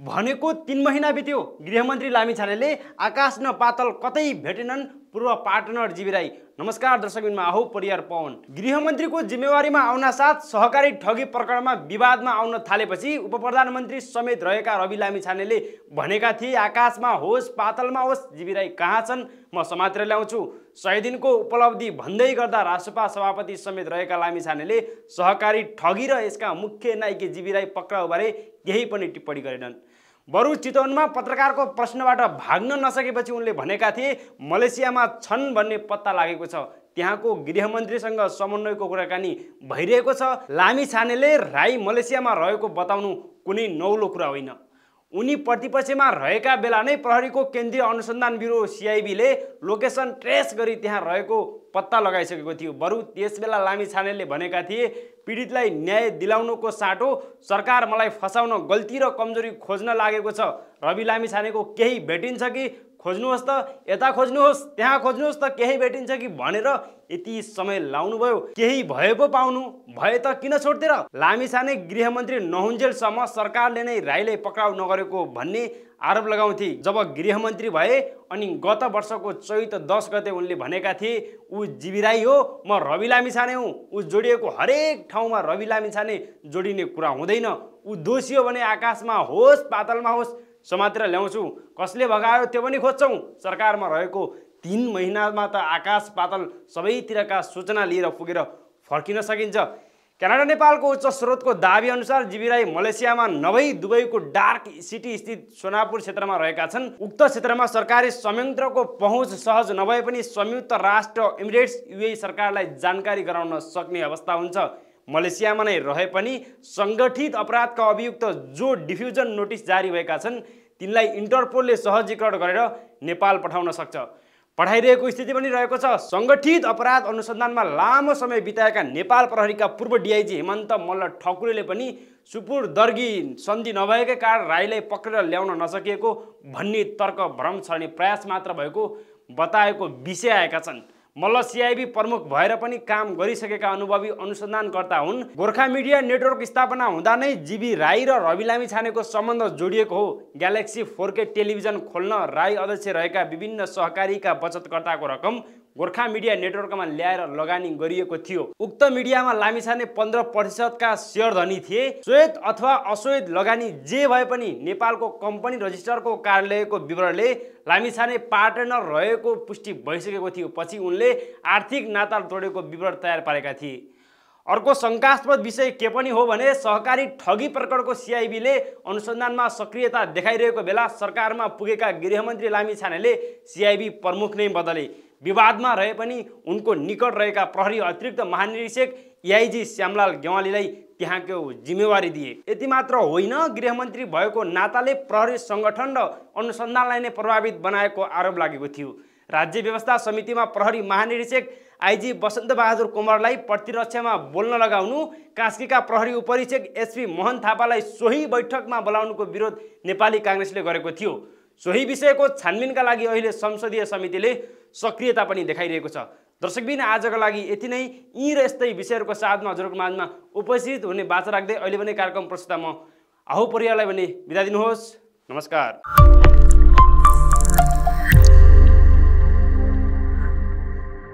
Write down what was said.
भनेको 3 महिना बित्यो, गृहमन्त्री लामिछानेले आकाश न पातल कतै भेटेनन् पूर्व पार्टनर जीवी राई। नमस्कार दर्शकबिनमा आहो परियार पवन। गृहमन्त्रीको जिम्मेवारीमा आउन साथ सहकारी ठगी प्रकरणमा विवादमा आउन थालेपछि उपप्रधानमन्त्री समेत रहेका रवि लामिछानेले भनेका थिए आकाशमा होस् पातलमा होस् जीवी राई कहाँ छन् म समातेर ल्याउँछु। 100 दिनको उपलब्धि भन्दै गर्दा राष्ट्रसभा सभापति समेत रहेका लामिछानेले सहकारी ठगी र यसका मुख्य नायकी जीवी राई पक्राउबारे केही पनि टिप्पणी गरेनन्। बरु चितवनमा पत्रकारको प्रश्नबाट भाग्न नसकेपछि उनले भनेका थिए मलेसियामा छन् भन्ने पत्ता लागेको छ, त्यहाँको गृहमन्त्रीसँग समन्वयको कुराकानी भइरहेको छ। लामिछानेले राई मलेसियामा रहेको बताउनु कुनै नौलो कुरा होइन। उनी प्रतिपक्षमा रहेका बेला नै प्रहरीको केन्द्रीय अनुसन्धान ब्युरो CIBले लोकेसन ट्रेस गरी त्यहाँ रहेको पत्ता लगाइसकेको थियो। बरु त्यसबेला लामिछानेले भनेका थिए पीडितलाई न्याय दिलाउनुको साटो सरकार मलाई फसाउन गल्ती र कमजोरी खोज्न लागेको छ। रवि लामिछानेको केही भेटिन्छ कि खोज्नुहोस् त, यता खोज्नुहोस् त्यहाँ खोज्नुहोस् त केही भेटिन्छ कि भनेर यति समय लाउनुभयो, केही भए पो पाउनु भए त किन छोड्थे र। लामिछाने गृहमन्त्री नहुन्जेलसम्म सरकारले नै राईले पक्राउ नगरेको भन्ने आरोप लगाउँथे। जब गृहमन्त्री भए अनि गत वर्षको चैत 10 गते उनले भनेका थिए ऊ जीवी राई हो, म रवि लामिछाने हुँ, ऊ जोडिएको हरेक ठाउँमा रवि लामिछाने जोडिने कुरा हुँदैन, ऊ दोषी हो भने आकाशमा होस् पातलमा होस् समातेर ल्याउँछु, कसले भगायो त्यो पनि खोज्छौँ। सरकारमा रहेको 3 महिनामा त आकाश पातल सबैतिरका सूचना लिएर पुगेर फर्किन सकिन्छ। क्यानाडा नेपालको उच्च स्रोतको दाबी अनुसार जीवी राई मलेसियामा नभई दुबईको डार्क सिटी स्थित सोनापुर क्षेत्रमा रहेका छन्। उक्त क्षेत्रमा सरकारी संयन्त्रको पहुँच सहज नभए पनि संयुक्त राष्ट्र एमिरेट्स UAE सरकारलाई जानकारी गराउन सक्ने अवस्था हुन्छ। मलेसियामा नै रहे पनि संगठित अपराधका अभियुक्त जो डिफ्युजन नोटिस जारी भएका छन् तिनलाई इन्टरपोलले सहजीकरण गरेर नेपाल पठाउन सक्छ। पठाइरहेको स्थिति पनि रहेको छ। संगठित अपराध अनुसन्धानमा लामो समय बिताएका नेपाल प्रहरीका पूर्व DIG हेमन्त मल्ल ठकुरीले पनि सुपुरदर्गी सन्धि नभएकै कारण राईलाई पक्रेर ल्याउन नसकिएको भन्ने तर्क भ्रम छर्ने प्रयास मात्र भएको बताएको विषय आएका छन्। मल्ल CIB प्रमुख भएर पनि काम गरिसकेका अनुभवी अनुसन्धानकर्ता हुन्। गोर्खा मिडिया नेटवर्क स्थापना हुँदा नै जीवी राई र रवि लामिछानेको सम्बन्ध जोडिएको हो। ग्यालेक्सी 4K टेलिभिजन खोल्न राई अध्यक्ष रहेका विभिन्न सहकारीका बचतकर्ताको रकम गोर्खा मिडिया नेटवर्कमा ल्याएर लगानी गरिएको थियो। उक्त मिडियामा लामिछाने 15% का शेयर धनी थिए। श्वेत अथवा अश्वेत लगानी जे भए पनि नेपालको कम्पनी रजिस्टरको कार्यालयको विवरणले लामिछाने पार्टनर रहेको पुष्टि भइसकेको थियो। पछि उनले आर्थिक नाता तोडेको विवरण तयार पारेका थिए। अर्को शङ्कास्पद विषय के पनि हो भने सहकारी ठगी प्रकरणको CIBले अनुसन्धानमा सक्रियता देखाइरहेको बेला सरकारमा पुगेका गृहमन्त्री लामिछानेले CIB प्रमुख नै बदले। विवादमा रहे पनि उनको निकट रहेका प्रहरी अतिरिक्त महानिरीक्षक AIG श्यामलाल गेवालीलाई त्यहाँको जिम्मेवारी दिए। यति मात्र होइन, गृहमन्त्री भएको नाताले प्रहरी सङ्गठन र अनुसन्धानलाई नै प्रभावित बनाएको आरोप लागेको थियो। राज्य व्यवस्था समितिमा प्रहरी महानिरीक्षक IG बसन्त बहादुर कुमारलाई प्रतिरक्षामा बोल्न लगाउनु, कास्कीका प्रहरी उपरीक्षक SP मोहन थापालाई सोही बैठकमा बोलाउनुको विरोध नेपाली काङ्ग्रेसले गरेको थियो। सोही विषयको छानबिनका लागि अहिले संसदीय समितिले सक्रियता पनि देखाइरहेको छ। दर्शकबिन आजको लागि यति नै। यी र यस्तै विषयहरूको साथमा हजुरको माझमा उपस्थित हुने बाचा राख्दै अहिले पनि कार्यक्रम प्रस्तुत म आहो परियारलाई भने बिदा दिनुहोस्। नमस्कार।